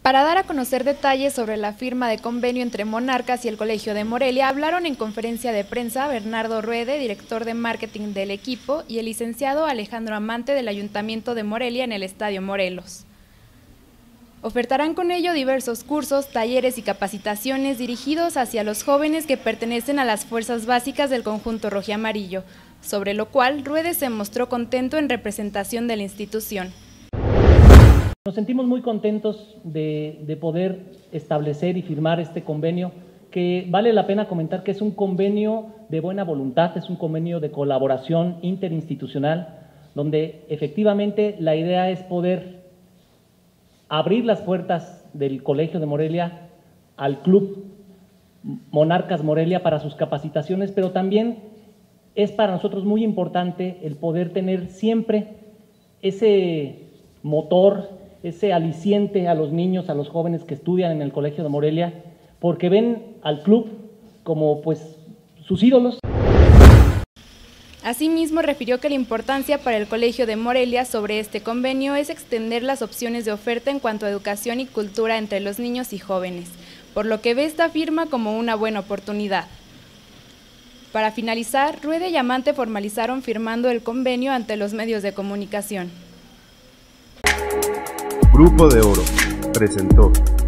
Para dar a conocer detalles sobre la firma de convenio entre Monarcas y el Colegio de Morelia, hablaron en conferencia de prensa Bernardo Ruede, director de marketing del equipo, y el licenciado Alejandro Amante del Ayuntamiento de Morelia en el Estadio Morelos. Ofertarán con ello diversos cursos, talleres y capacitaciones dirigidos hacia los jóvenes que pertenecen a las fuerzas básicas del conjunto rojiamarillo, sobre lo cual Ruede se mostró contento en representación de la institución. Nos sentimos muy contentos de poder establecer y firmar este convenio, que vale la pena comentar que es un convenio de buena voluntad, es un convenio de colaboración interinstitucional, donde efectivamente la idea es poder abrir las puertas del Colegio de Morelia al Club Monarcas Morelia para sus capacitaciones, pero también es para nosotros muy importante el poder tener siempre ese motor, ese aliciente a los niños, a los jóvenes que estudian en el Colegio de Morelia, porque ven al club como pues sus ídolos. Asimismo, refirió que la importancia para el Colegio de Morelia sobre este convenio es extender las opciones de oferta en cuanto a educación y cultura entre los niños y jóvenes, por lo que ve esta firma como una buena oportunidad. Para finalizar, Ruede y Amante formalizaron firmando el convenio ante los medios de comunicación. Grupo de Oro presentó